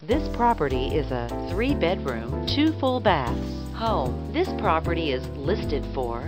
This property is a 3-bedroom, 2 full baths home. This property is listed for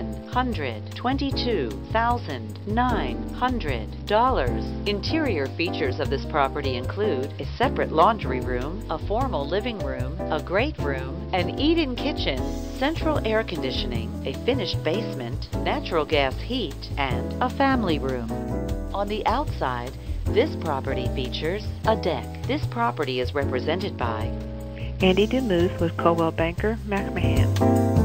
$122,900. Interior features of this property include a separate laundry room, a formal living room, a great room, an eat-in kitchen, central air conditioning, a finished basement, natural gas heat, and a family room. On the outside, this property features a deck. This property is represented by Andy DeMuth with Coldwell Banker McMahan.